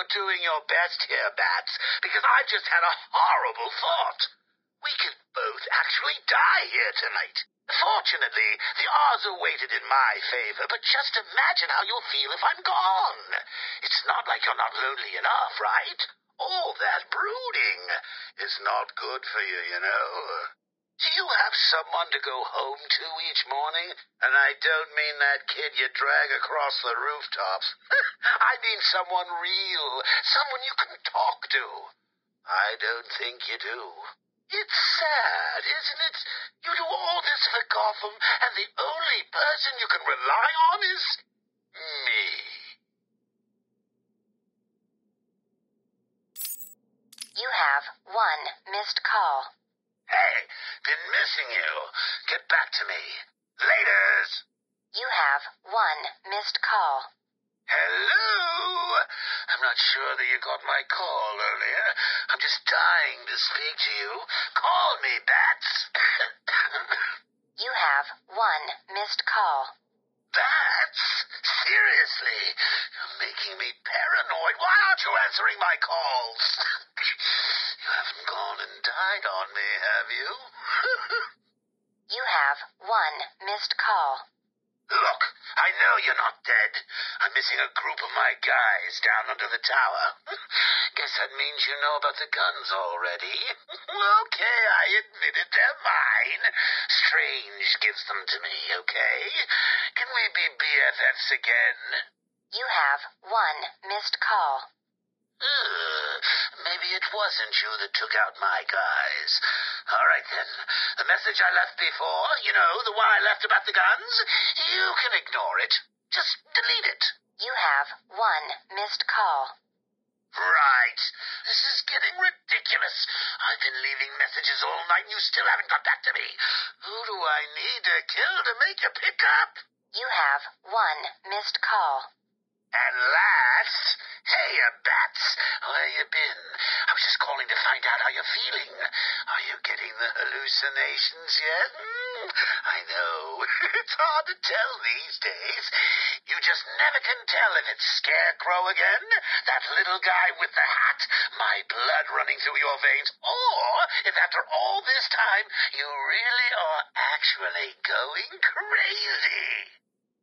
you're doing your best here, Bats, because I've just had a horrible thought. We could both actually die here tonight. Fortunately, the odds are weighted in my favor, but just imagine how you'll feel if I'm gone. It's not like you're not lonely enough, right? All that brooding is not good for you, you know. Do you have someone to go home to each morning? And I don't mean that kid you drag across the rooftops. I mean someone real, someone you can talk to. I don't think you do. It's sad, isn't it? You do all this for Gotham, and the only person you can rely on is me. You have one missed call. Hey, been missing you. Get back to me. Laters. You have one missed call. Hello? I'm not sure that you got my call earlier. I'm just dying to speak to you. Call me, Bats. You have one missed call. Bats? Seriously? You're making me paranoid. Why aren't you answering my calls? You haven't gone and died on me, have you? You have one missed call. Look, I know you're not dead. I'm missing a group of my guys down under the tower. Guess that means you know about the guns already. Okay, I admit it, they're mine. Strange gives them to me, okay? Can we be BFFs again? You have one missed call. Maybe it wasn't you that took out my guys. All right, then. The message I left before, you know, the one I left about the guns, you can ignore it. Just delete it. You have one missed call. Right. This is getting ridiculous. I've been leaving messages all night and you still haven't got back to me. Who do I need to kill to make you pick up? You have one missed call. And last, hey, Bats, where you been? I was just calling to find out how you're feeling. Are you getting the hallucinations yet? I know. It's hard to tell these days. You just never can tell if it's Scarecrow again, that little guy with the hat, my blood running through your veins, or if after all this time you really are actually going crazy.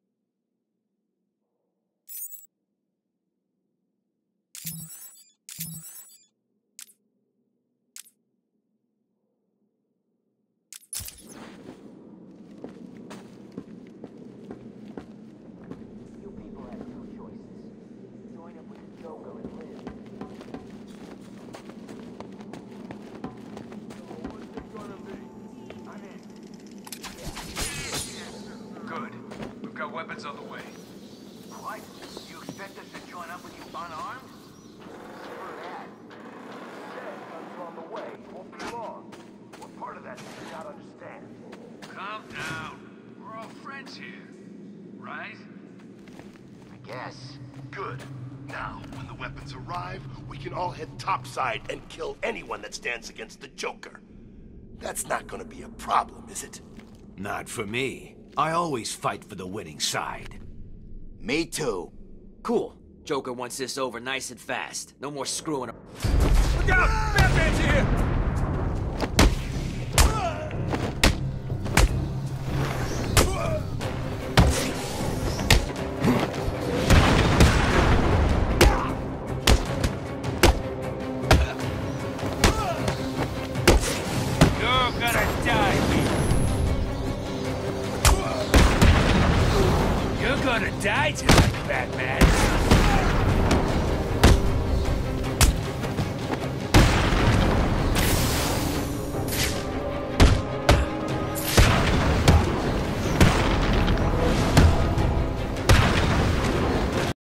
Weapons on the way. What? You expect us to join up with you unarmed? Screw that. Said guns are on the way. Won't be long. What part of that do you not understand? Calm down. We're all friends here. Right? I guess. Good. Now, when the weapons arrive, we can all head topside and kill anyone that stands against the Joker. That's not gonna be a problem, is it? Not for me. I always fight for the winning side. Me too. Cool. Joker wants this over nice and fast. No more screwing up. Look out! Batman's here! You're gonna die, You're gonna die tonight, Batman.